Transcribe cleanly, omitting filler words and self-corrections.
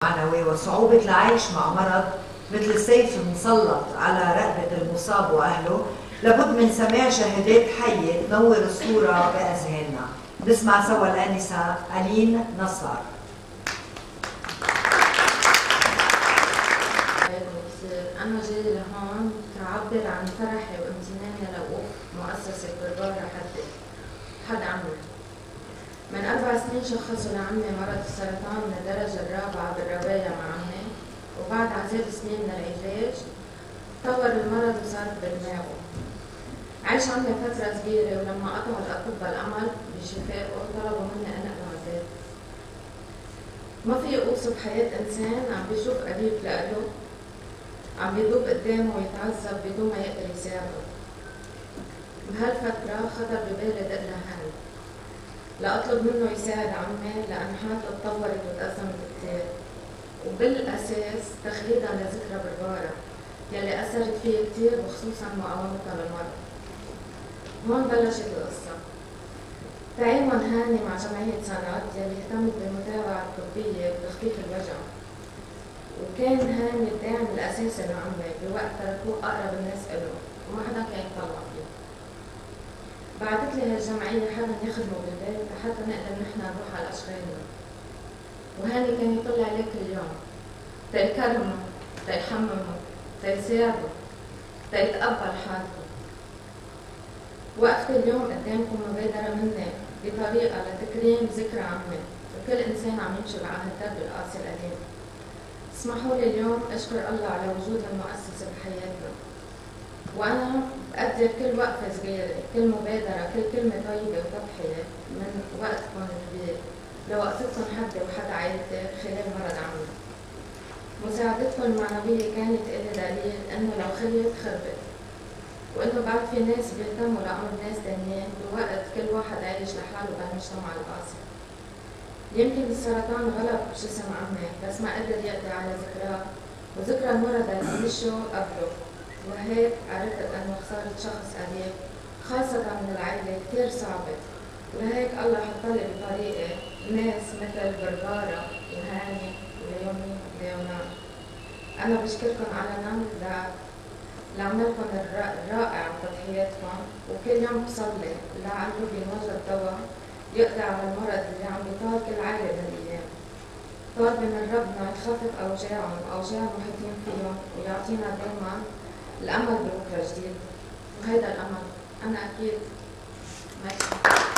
معنوي وصعوبة العيش مع مرض مثل السيف المسلط على رقبة المصاب وأهله، لابد من سماع شهادات حية تنور الصورة بأذهاننا. نسمع سوا الآنسة ألين نصار. أنا جاي لهون تعبر عن فرحي وامتناني لوقوف مؤسسة بربارة حد عمي. من 4 سنين شخصوا لعمي مرض السرطان من الدرجة الرابعة بالرواية مع عمي، وبعد عدد سنين من العلاج تطور المرض وصار بدماغه. عاش عمي فترة صغيرة، ولما قطعوا الأطباء الأمل بشفائه طلبوا مني أنقله على البيت. ما في أوصف حياة إنسان عم بيشوف قريب لإله عم بيذوب قدامه ويتعذب بدون ما يقدر يساعده. بهالفترة خطر ببالي دق لهاني لأطلب منه يساعد عمي، لأن حالته اتطورت وتأزمت كتير، وبالأساس تخليدا لذكرى بربارة يلي أثرت فيه كتير، وخصوصا مقاومتها للمرض. هون بلشت القصة. تعاون هاني مع جمعية سند يلي اهتمت بالمتابعة الطبية وتخفيف الوجع، وكان هاني الداعم الأساسي لعمي بوقت تركوه أقرب الناس إله وما حدا كان يطلع فيه. بعتت لي هالجمعية حدا يخدمه بالبيت لحتى نقدر نحن نروح على أشغالنا، وهاني كان يطلع عليه كل يوم تيكرمه تيحممه تيساعده تيتقبل حالته. وقفت اليوم قدامكم مبادرة مني بطريقة لتكريم ذكرى عمي وكل إنسان عم يمشي بعهد الدرب القاسي القديم. اسمحوا لي اليوم أشكر الله على وجود المؤسسة بحياتنا، وأنا بقدر كل وقفة صغيرة، كل مبادرة، كل كلمة طيبة وتضحية من وقتكم الكبير لوقفتكم حدي وحد عائلتي خلال مرض عمي. مساعدتكم المعنوية كانت إلي دليل إنه لو خليت خربت، وإنه بعد في ناس بيهتموا لأمر ناس تانيين بوقت كل واحد عايش لحاله بهالمجتمع القاسي. يمكن السرطان غلب جسم عمي بس ما قدر يقضي على ذكراه وذكرى المرضى اللي عيشوا قبله، وهيك عرفت انه خسارة شخص قريب خاصة من العائلة كتير صعبة، ولهيك الله حطلي بطريقي ناس مثل بربارة وهاني وليومي وليونان. أنا بشكركم علنا لعملكم الرائع وتضحياتكم، وكل يوم بصلي لعله بينوجد دواء يقضي على المرض اللي عم بيطال كل عائلة بهالأيام. طالبة من ربنا يخفف أوجاعهم وأوجاع المحيطين فيهم ويعطينا دايما الأمل ببكرة جديد، وهيدا الأمل أنا أكيد ما